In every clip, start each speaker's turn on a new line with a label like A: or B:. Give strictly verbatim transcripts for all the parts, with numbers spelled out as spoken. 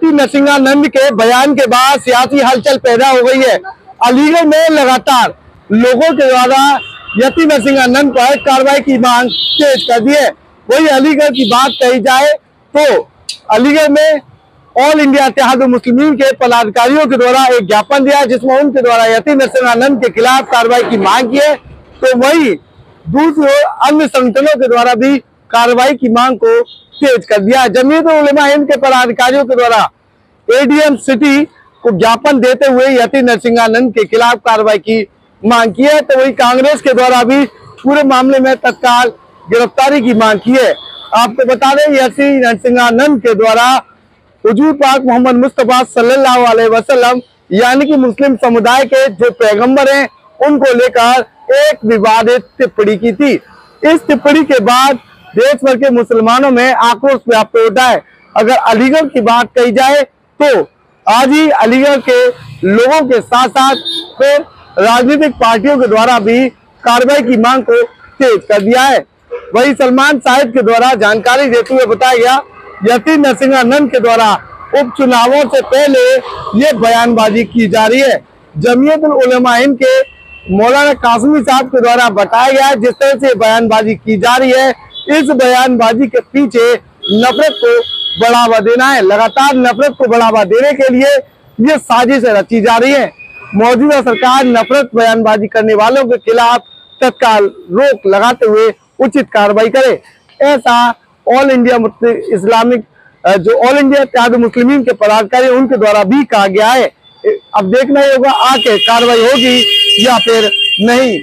A: यति नरसिंहानंद के बयान के बाद सियासी हलचल पैदा हो गई है। अलीगढ़ में लगातार लोगों के द्वारा यति नरसिंहानंद पर कार्रवाई की मांग तेज कर दी है। वही अलीगढ़ की बात कही जाए तो अलीगढ़ में ऑल इंडिया इत्तेहाद मुस्लिमीन के पदाधिकारियों के द्वारा एक ज्ञापन दिया जिसमें उनके द्वारा यति नरसिंहानंद के खिलाफ कार्रवाई की मांग की है। तो वही दूसरी ओर अन्य संगठनों के द्वारा भी कार्रवाई की मांग को तेज कर दिया। जमीयत उलमा हिंद के पदाधिकारियों के द्वारा एडीएम सिटी को ज्ञापन देते हुए यति नरसिंहानंद के खिलाफ कार्रवाई की मांग की है। तो वही कांग्रेस के द्वारा भी पूरे मामले में तत्काल गिरफ्तारी की मांग की है। आपको बता दें यति नरसिंहानंद के द्वारा हुजूर पाक मोहम्मद मुस्तफा सल्लल्लाहु अलैहि वसल्लम यानी कि मुस्लिम समुदाय के जो पैगंबर हैं उनको लेकर एक विवादित टिप्पणी की थी। इस टिप्पणी के बाद देश भर के मुसलमानों में आक्रोश व्याप्त होता है। अगर अलीगढ़ की बात कही जाए तो आज ही अलीगढ़ के लोगों के साथ साथ फिर राजनीतिक पार्टियों के द्वारा भी कार्रवाई की मांग को तेज कर दिया है। वही सलमान साहिब के द्वारा जानकारी देते हुए बताया गया यति नरसिंहानंद के द्वारा उपचुनावों से पहले ये बयानबाजी की जा रही है। जमीयत उलमा हिंद के मौलाना कासमी साहब के द्वारा बताया गया जिस तरह से बयानबाजी की जा रही है, इस बयानबाजी के पीछे नफरत को बढ़ावा देना है। लगातार नफरत को बढ़ावा देने के लिए ये साजिश रची जा रही है। मौजूदा सरकार नफरत बयानबाजी करने वालों के खिलाफ तत्काल रोक लगाते हुए उचित कार्रवाई करे, ऐसा ऑल इंडिया इस्लामिक जो ऑल इंडिया इत्तेहाद मुस्लिमीन के पदाधिकारी उनके द्वारा भी कहा गया है। अब देखना ही होगा आके कार्रवाई होगी या फिर नहीं।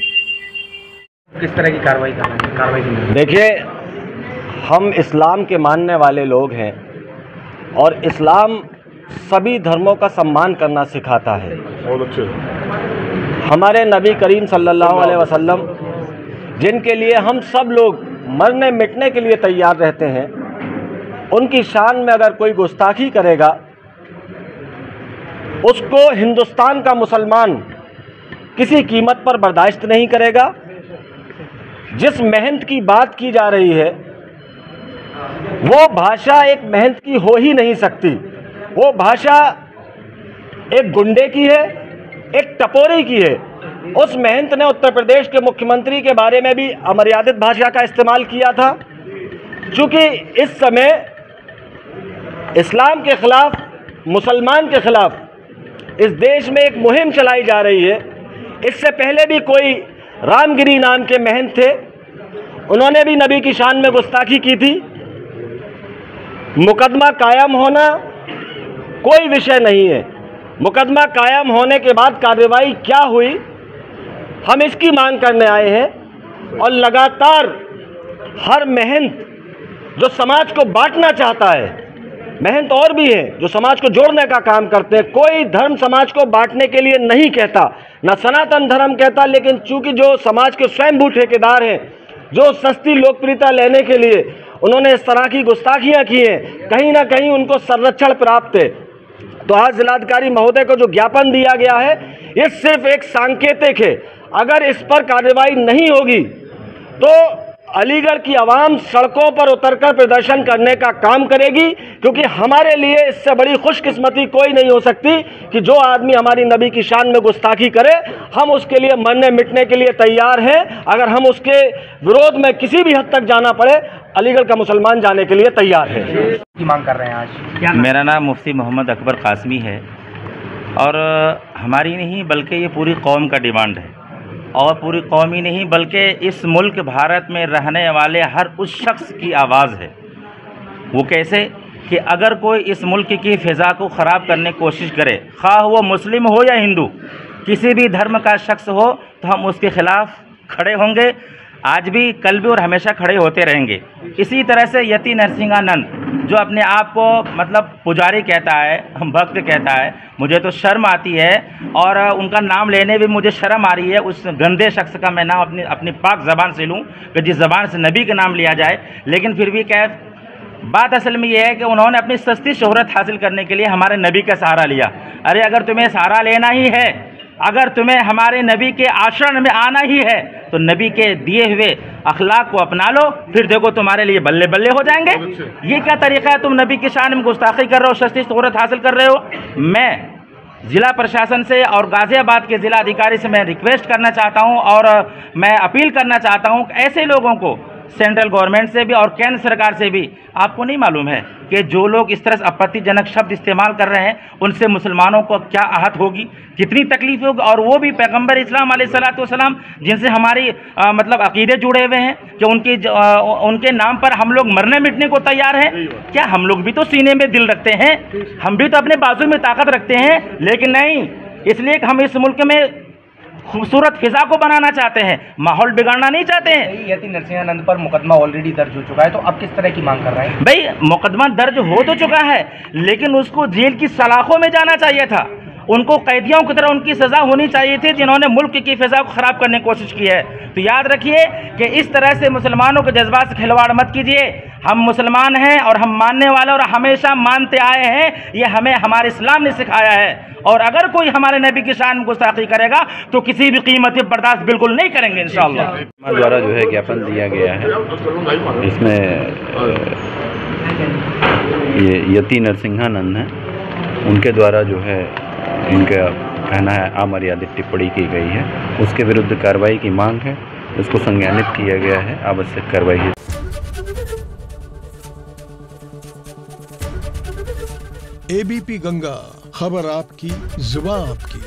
B: किस तरह की कार्रवाई कार्रवाई
C: देखिए, हम इस्लाम के मानने वाले लोग हैं और इस्लाम सभी धर्मों का सम्मान करना सिखाता है।
D: बहुत अच्छे।
C: हमारे नबी करीम सल्लल्लाहु अलैहि वसल्लम जिनके लिए हम सब लोग मरने मिटने के लिए तैयार रहते हैं, उनकी शान में अगर कोई गुस्ताखी करेगा उसको हिंदुस्तान का मुसलमान किसी कीमत पर बर्दाश्त नहीं करेगा। जिस मेहनत की बात की जा रही है वो भाषा एक मेहनत की हो ही नहीं सकती। वो भाषा एक गुंडे की है, एक टपोरी की है। उस मेहनत ने उत्तर प्रदेश के मुख्यमंत्री के बारे में भी अमर्यादित भाषा का इस्तेमाल किया था। चूँकि इस समय इस्लाम के खिलाफ, मुसलमान के खिलाफ इस देश में एक मुहिम चलाई जा रही है। इससे पहले भी कोई रामगिरी नाम के महंत थे, उन्होंने भी नबी की शान में गुस्ताखी की थी। मुकदमा कायम होना कोई विषय नहीं है। मुकदमा कायम होने के बाद कार्रवाई क्या हुई, हम इसकी मांग करने आए हैं। और लगातार हर महंत जो समाज को बांटना चाहता है, महंत और भी हैं जो समाज को जोड़ने का काम करते हैं। कोई धर्म समाज को बांटने के लिए नहीं कहता, न सनातन धर्म कहता, लेकिन चूंकि जो समाज के स्वयंभू ठेकेदार हैं, जो सस्ती लोकप्रियता लेने के लिए उन्होंने इस तरह की गुस्ताखियां की हैं, कहीं ना कहीं उनको संरक्षण प्राप्त है। तो आज जिलाधिकारी महोदय को जो ज्ञापन दिया गया है, ये सिर्फ एक सांकेतिक है। अगर इस पर कार्रवाई नहीं होगी तो अलीगढ़ की आवाम सड़कों पर उतरकर प्रदर्शन करने का काम करेगी, क्योंकि हमारे लिए इससे बड़ी खुशकिस्मती कोई नहीं हो सकती कि जो आदमी हमारी नबी की शान में गुस्ताखी करे, हम उसके लिए मरने मिटने के लिए तैयार हैं। अगर हम उसके विरोध में किसी भी हद तक जाना पड़े, अलीगढ़ का मुसलमान जाने के लिए तैयार है।
B: की मांग कर रहे हैं आज? क्या
E: मेरा नाम मुफ्ती मोहम्मद अकबर कासमी है और हमारी नहीं बल्कि ये पूरी कौम का डिमांड है, और पूरी कौम ही नहीं बल्कि इस मुल्क भारत में रहने वाले हर उस शख्स की आवाज़ है। वो कैसे कि अगर कोई इस मुल्क की फ़िज़ा को ख़राब करने की कोशिश करे, खा वो मुस्लिम हो या हिंदू, किसी भी धर्म का शख्स हो, तो हम उसके ख़िलाफ़ खड़े होंगे। आज भी, कल भी और हमेशा खड़े होते रहेंगे। इसी तरह से यति नरसिंहानंद जो अपने आप को मतलब पुजारी कहता है, हम भक्त कहता है, मुझे तो शर्म आती है और उनका नाम लेने भी मुझे शर्म आ रही है। उस गंदे शख्स का मैं नाम अपनी अपनी पाक ज़बान से लूँ कि जिस ज़बान से नबी का नाम लिया जाए। लेकिन फिर भी क्या बात असल में यह है कि उन्होंने अपनी सस्ती शोहरत हासिल करने के लिए हमारे नबी का सहारा लिया। अरे अगर तुम्हें सहारा लेना ही है, अगर तुम्हें हमारे नबी के आश्रम में आना ही है, तो नबी के दिए हुए अखलाक को अपना लो, फिर देखो तुम्हारे लिए बल्ले बल्ले हो जाएंगे। ये क्या तरीका है? तुम नबी की शान में गुस्ताखी कर रहे हो, शस्ती शोहरत हासिल कर रहे हो। मैं ज़िला प्रशासन से और गाज़ियाबाद के ज़िला अधिकारी से मैं रिक्वेस्ट करना चाहता हूं और मैं अपील करना चाहता हूं कि ऐसे लोगों को सेंट्रल गवर्नमेंट से भी और केंद्र सरकार से भी, आपको नहीं मालूम है कि जो लोग इस तरह से आपत्तिजनक शब्द इस्तेमाल कर रहे हैं उनसे मुसलमानों को क्या आहत होगी, कितनी तकलीफ होगी। और वो भी पैगंबर इस्लाम अलैहिस्सलातु वस्सलाम जिनसे हमारी आ, मतलब अकीदे जुड़े हुए हैं कि उनकी आ, उनके नाम पर हम लोग मरने मिटने को तैयार हैं। क्या हम लोग भी तो सीने में दिल रखते हैं, हम भी तो अपने बाजू में ताकत रखते हैं, लेकिन नहीं, इसलिए कि हम इस मुल्क में खूबसूरत फिजा को बनाना चाहते हैं, माहौल बिगाड़ना नहीं चाहते हैं।
B: यति नरसिंहानंद पर मुकदमा ऑलरेडी दर्ज हो चुका है, तो अब किस तरह की मांग कर रहे हैं?
E: भाई मुकदमा दर्ज हो तो चुका है, लेकिन उसको जेल की सलाखों में जाना चाहिए था। उनको कैदियों की तरह उनकी सज़ा होनी चाहिए थी जिन्होंने मुल्क की फ़िज़ा को ख़राब करने की कोशिश की है। तो याद रखिए कि इस तरह से मुसलमानों के जज्बात से खिलवाड़ मत कीजिए। हम मुसलमान हैं और हम मानने वाले और हमेशा मानते आए हैं, ये हमें हमारे इस्लाम ने सिखाया है। और अगर कोई हमारे नबी की शान में गुस्ताखी करेगा तो किसी भी कीमत पर बर्दाश्त बिल्कुल नहीं करेंगे इंशाअल्लाह।
D: द्वारा जो है ज्ञापन दिया गया है, इसमें ये यति नरसिंहानंद हैं, उनके द्वारा जो है इनका कहना है अमर्यादित टिप्पणी की गई है, उसके विरुद्ध कार्रवाई की मांग है, उसको संज्ञानित किया गया है, आवश्यक कार्रवाई।
F: एबीपी गंगा, खबर आपकी, जुबान आपकी।